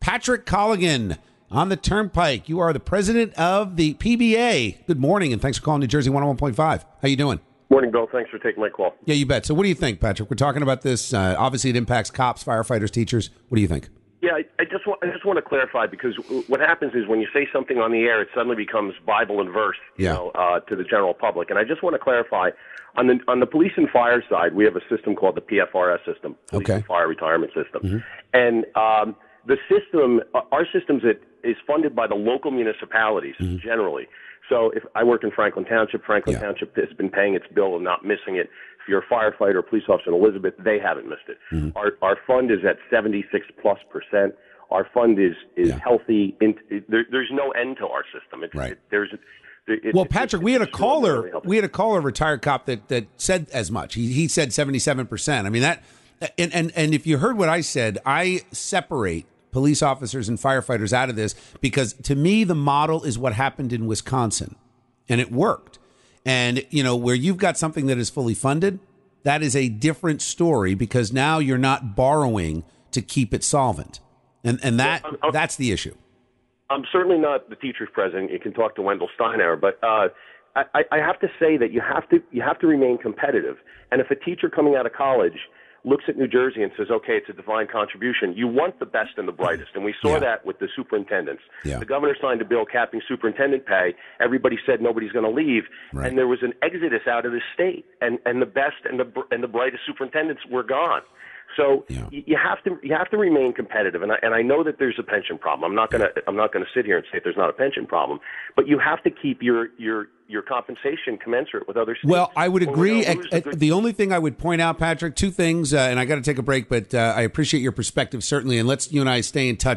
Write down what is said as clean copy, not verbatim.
Patrick Colligan on the Turnpike. You are the president of the PBA. Good morning, and thanks for calling New Jersey 101.5. How you doing? Morning, Bill. Thanks for taking my call. Yeah, you bet. So what do you think, Patrick? We're talking about this. Obviously, it impacts cops, firefighters, teachers. What do you think? Yeah, I just want to clarify, because what happens is when you say something on the air, it suddenly becomes Bible and verse, to the general public. And I just want to clarify, on the police and fire side, we have a system called the PFRS system, Police and Fire Retirement System. Mm-hmm. And the system, our system is funded by the local municipalities generally. So if I work in Franklin Township has been paying its bill and not missing it. If you're a firefighter or police officer in Elizabeth, they haven't missed it. Mm-hmm. Our fund is at 76+%. Our fund is healthy. There's no end to our system. Patrick, we had a caller. We had a caller, retired cop, that said as much. He said 77%. I mean that, and if you heard what I said, I separate police officers and firefighters out of this, because to me the model is what happened in Wisconsin, and it worked. And where you've got something that is fully funded, that is a different story, because now you're not borrowing to keep it solvent, and that's the issue. I'm certainly not the teacher's president. You can talk to Wendell Steinauer, but I have to say that you have to remain competitive. And if a teacher coming out of college looks at New Jersey and says, okay, it's a divine contribution, you want the best and the brightest. And we saw that with the superintendents. Yeah. The governor signed a bill capping superintendent pay. Everybody said nobody's going to leave. Right. And there was an exodus out of the state. And the best and the brightest superintendents were gone. So you have to remain competitive, and I know that there's a pension problem. I'm not gonna sit here and say there's not a pension problem, but you have to keep your compensation commensurate with other states. Well, I would agree. The only thing I would point out, Patrick, two things, and I got to take a break, but I appreciate your perspective certainly, and let's you and I stay in touch.